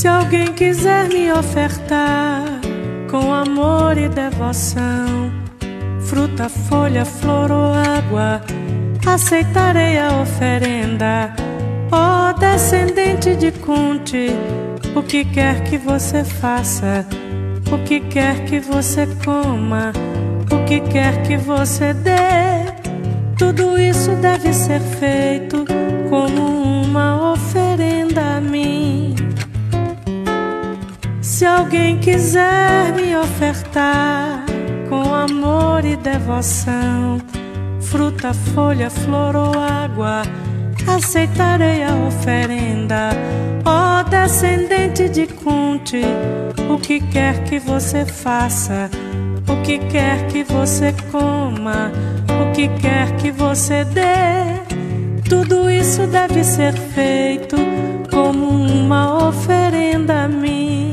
Se alguém quiser me ofertar com amor e devoção, fruta, folha, flor ou água, aceitarei a oferenda. Ó descendente de Kunti, o que quer que você faça, o que quer que você coma, o que quer que você dê, tudo isso deve ser feito como uma oferenda a mim. Se alguém quiser me ofertar com amor e devoção, fruta, folha, flor ou água, aceitarei a oferenda. Ó descendente de Kunti, o que quer que você faça, o que quer que você coma, o que quer que você dê, tudo isso deve ser feito como uma oferenda a mim.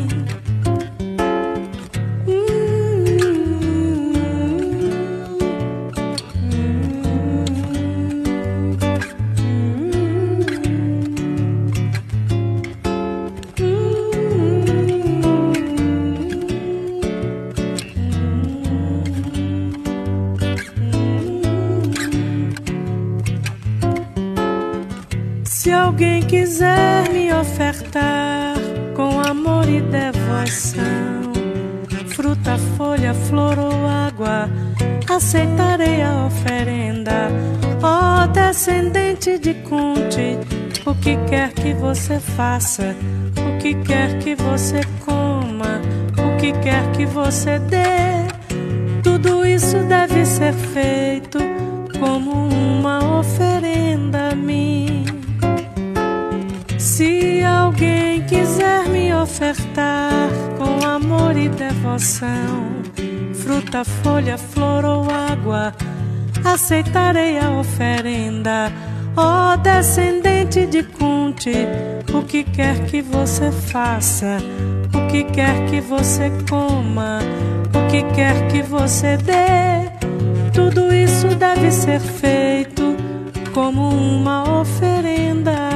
Se alguém quiser me ofertar com amor e devoção, fruta, folha, flor ou água, aceitarei a oferenda. Ó descendente de Kunti, o que quer que você faça, o que quer que você coma, o que quer que você dê, tudo isso deve ser feito como uma oferenda a mim. Se alguém quiser me ofertar com amor e devoção, fruta, folha, flor ou água, aceitarei a oferenda. Ó descendente de Kunti, o que quer que você faça, o que quer que você coma, o que quer que você dê, tudo isso deve ser feito como uma oferenda